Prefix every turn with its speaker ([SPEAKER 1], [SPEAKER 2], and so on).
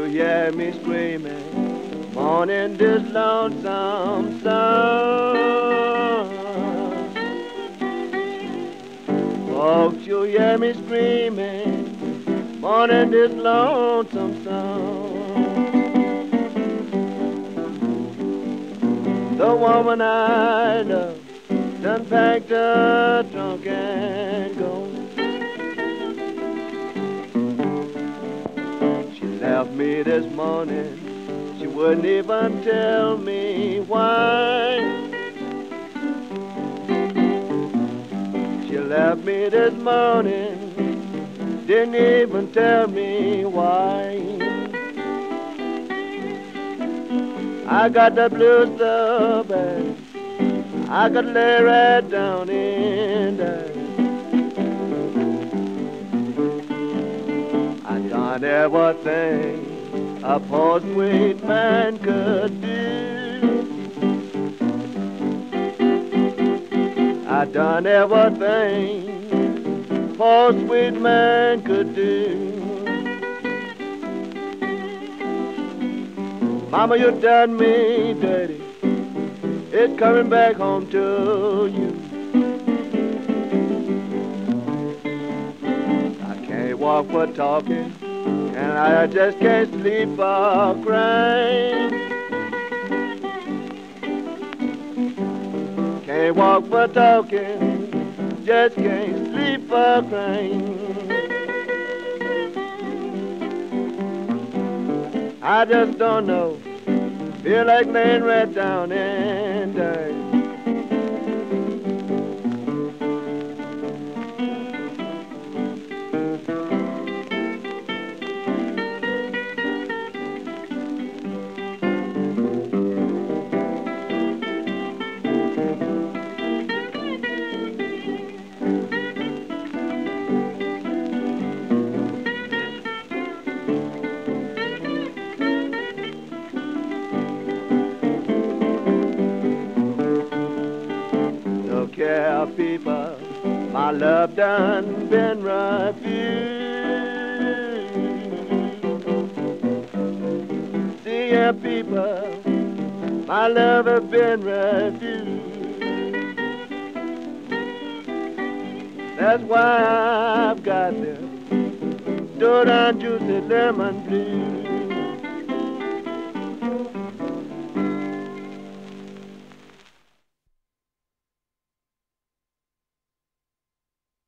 [SPEAKER 1] hear me screaming, mourning this lonesome song. Folks, you hear me screaming, mourning this lonesome song. The woman I love done packed her trunk and gone. She left me this morning, she wouldn't even tell me why. She left me this morning, didn't even tell me why. I got the blues so bad, I could lay right down in there. I done everything a poor sweet man could do. I done everything poor sweet man could do. Mama, you done me dirty, it's coming back home to you. I can't walk for talking, and I just can't sleep for crying. Can't walk for talking, just can't sleep for crying. I just don't know, feel like laying right down and dying. Yeah, people, my love done been refused. See, yeah, people, my love has been refused. That's why I've got the down juicy lemon blues.